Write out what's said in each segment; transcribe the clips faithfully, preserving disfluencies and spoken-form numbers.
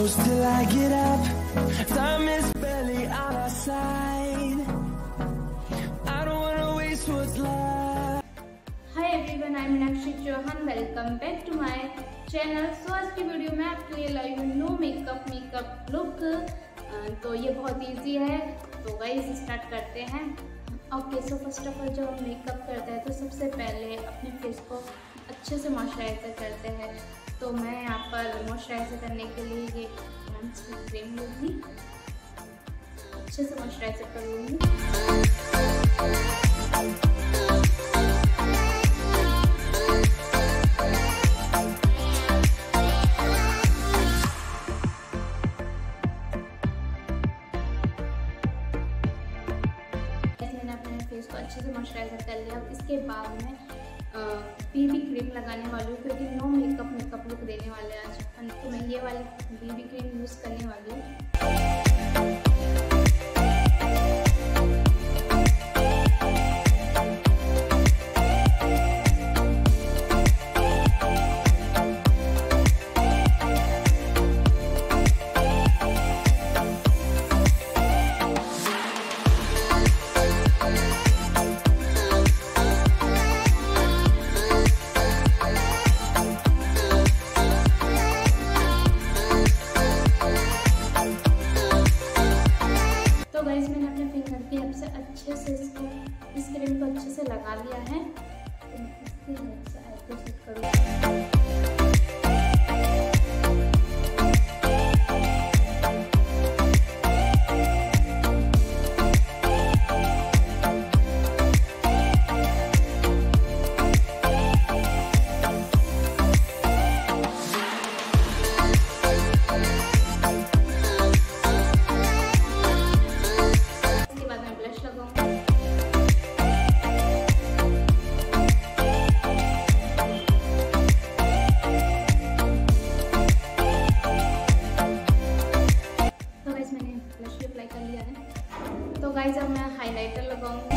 close till I get up. Time is barely on our side. I don't wanna waste what's left. Hi everyone, I'm MeenakshiChouhan. Welcome back to my channel. So आज की video में आपके लिए लाई हूँ no makeup makeup look. तो ये बहुत easy है, तो गाइस स्टार्ट करते हैं। Okay, so first of all जब हम मेकअप करते हैं तो सबसे पहले अपने फेस को अच्छे से मॉइस्चराइजर करते हैं। तो मैं यहाँ पर मॉइस्चराइजर करने के लिए ये पॉन्ड्स की क्रीम लूँगी, अच्छे से मॉइस्चराइजर कर लूँगी। मैंने अपने फेस को अच्छे से मॉइस्चराइजर कर लिया। इसके बाद मैं बीबी क्रीम लगाने वाली हूँ, क्योंकि नो मेकअप मेकअप लुक देने वाले आज अपन। तो मैं ये वाली बीबी क्रीम यूज़ करने वाली हूँ। मैंने अपने फिंगर की हेल्प से अच्छे से इसको इस क्रीम को अच्छे से लगा लिया है। तो इसकी हेल्प से आईब्रो सेट करूँगी। तो गाइस अब मैं हाइलाइटर लगाऊंगी।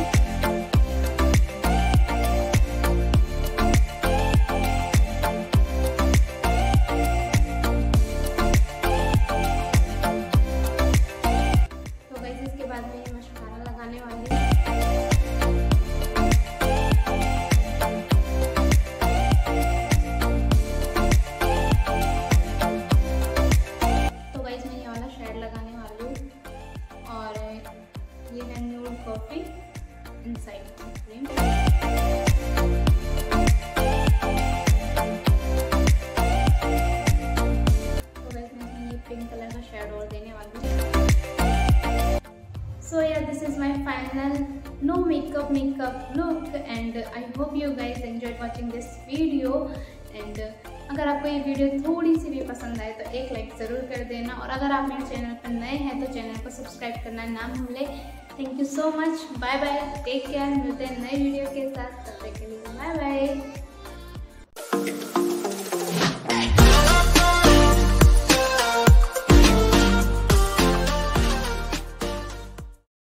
तो गाइस इसके बाद मैं ये मस्कारा लगाने वाली हूँ। तो गाइस मैं ये वाला शेड लगाने वाली हूँ, और ये है न्यूड कॉफी इनसाइड क्रीम। तो गाइस मैं ये पिंक कलर का शेड और देने वाली हूँ। So yeah this is my final no makeup makeup look, and I hope you guys enjoyed watching this video. And अगर आपको ये वीडियो थोड़ी सी भी पसंद आए तो एक लाइक ज़रूर कर देना, और अगर आप मेरे चैनल पर नए हैं तो चैनल को सब्सक्राइब करना ना भूलें। Thank you so much, bye bye, take care. मिलते हैं नए वीडियो के साथ, तब तक के लिए बाय बाय।